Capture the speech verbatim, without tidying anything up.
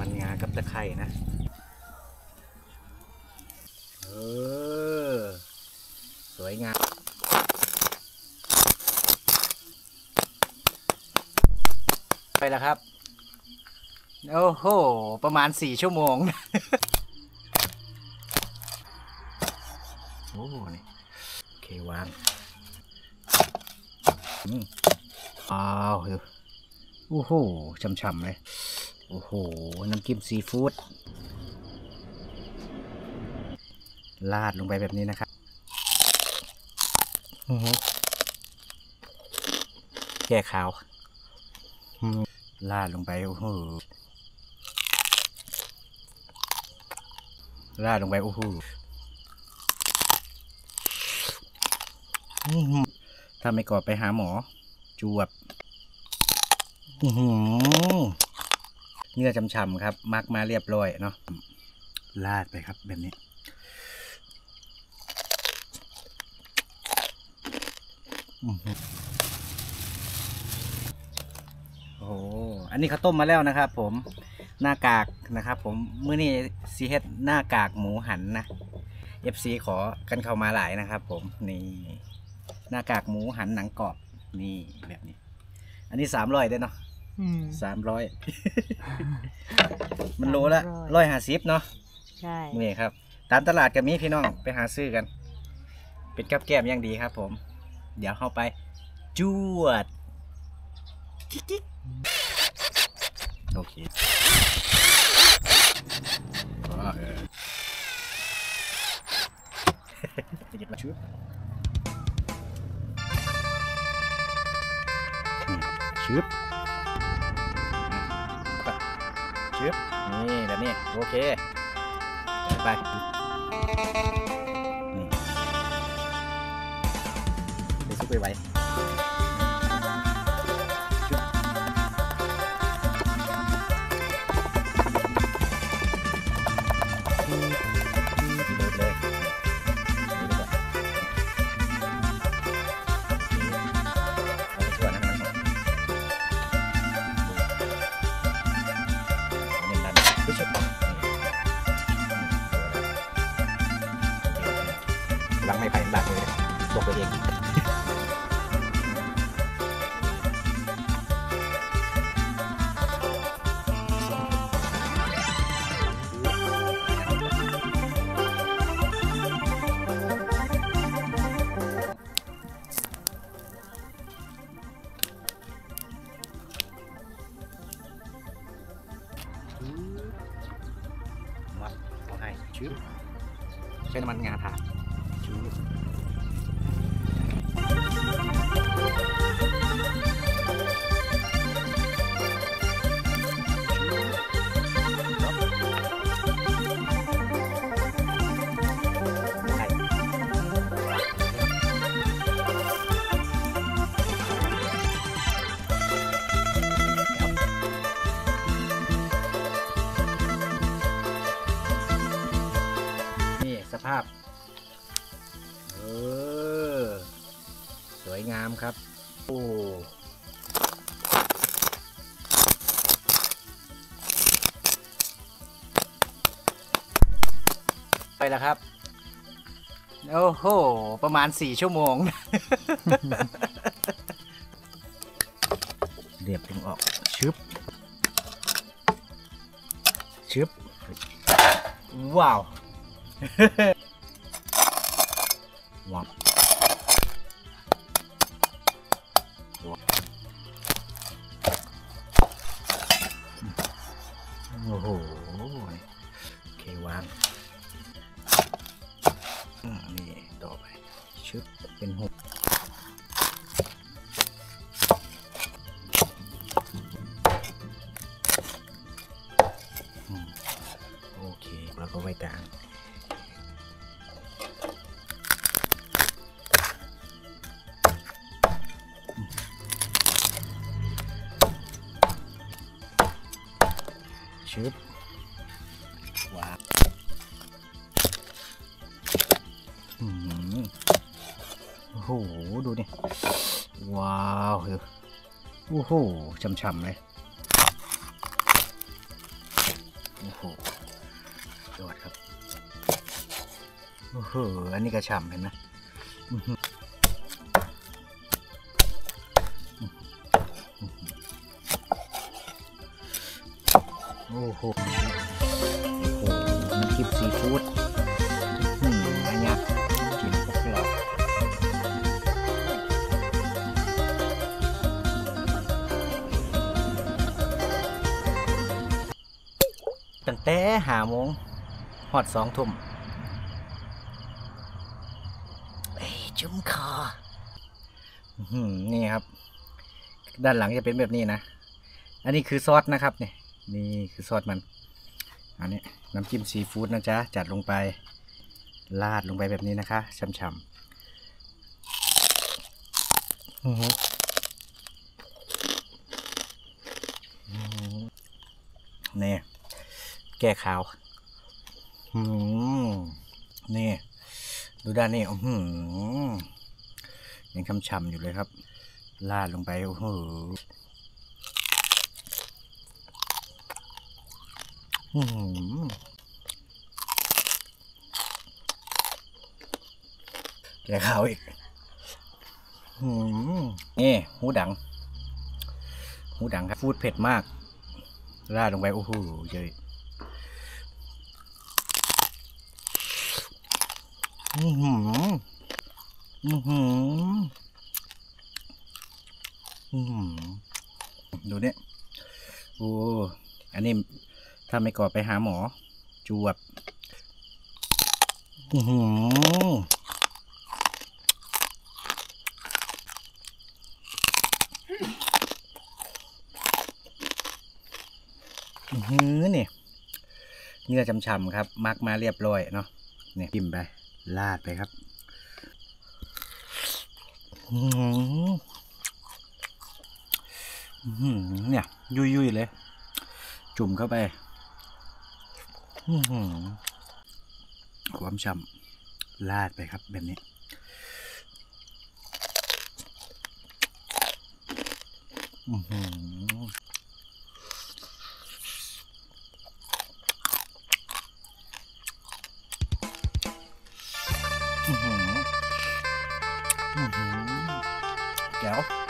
มันงากับตะไคร่นะเออสวยงามไปแล้วครับโอ้โหประมาณสี่ชั่วโมงโอ้นี่โอเควางอืมอ้าวโอ้โหช่ำๆเลยโอ้โหน้ำจิ้มซีฟู้ดลาดลงไปแบบนี้นะครับแก้ขาวลาดลงไปโอ้โหลาดลงไปโอ้โหถ้าไม่กรอบไปหาหมอจวบเนื้อฉ่ำๆครับมักมาเรียบร้อยเนาะลาดไปครับแบบนี้โอ้อันนี้เขาต้มมาแล้วนะครับผมหน้ากากนะครับผมมื้อนี้ซีเฮ็ดหน้ากากหมูหันนะ เอฟ ซี ขอกันเข้ามาหลายนะครับผมนี่หน้ากากหมูหันหนังกรอบนี่แบบนี้อันนี้สามร้อยได้เนาะสามร้อยมันโลละร้อยห้าสิบเนาะใช่นี่ครับตามตลาดกับมีพี่น้องไปหาซื้อกันเป็นกับแก้มอย่างดีครับผมเดี๋ยวเข้าไปจวดกิ๊กโอเคจะมาชุบชุบชุบนี่แบบนี้โอเคไปนี่ไปซุปไปไว้ล้างไม่ไผ่ล้างเลยบอกตัวเองมัดเอาให้ชื้อใช้น้ำมันงาถ่านนี่สภาพเออสวยงามครับโอ้ไปแล้วครับโอ้โหประมาณสี่ชั่วโมงเรียบดึงออกชึบชึบว้าวว้าวโอ้โหโอเควางนี่ต่อไปชึบเป็นหกโอเคแล้วก็ไว้กลางชึบว้าวโอ้โหดูดิว้าวโอ้โหช่ำๆเลยโหยอดครับโอ้โหอันนี้กระฉ่ำเห็นไหมโอ้โหน้ำจิ้มซีฟู้ดอืมอันนี้กินพวกเราตั้งแต่หาโมงหอดสองทุ่มเอ้ยจุ่มคอนี่ครับด้านหลังจะเป็นแบบนี้นะอันนี้คือซอสนะครับเนี่ยนี่คือซอสมันอันนี้น้ำจิ้มซีฟู้ดนะจ๊ะจัดลงไปราดลงไปแบบนี้นะคะช่ำๆนี่แก้ขาวนี่ดูด้านนี้อืมยังช่ำๆอยู่เลยครับราดลงไปโอ้โหแกขาวอีกนี่หูดังหูดังครับฟูดเผ็ดมากราดลงไปโอ้โหเยอะอือหืออือหืออือดูเนี่ยโอ้อันนี้ถ้าไม่ก่อไปหาหมอจวบอือหืออือหือเนี่ยเนื้อฉ่ำๆครับมักมาเรียบร้อยเนาะเนี่ยจิ้มไปลาดไปครับอือหือเนี่ยยุ่ยๆเลยจุ่มเข้าไปความฉ่ำลาดไปครับแบบนี้อือหืออือหืออือหือแจ๋ว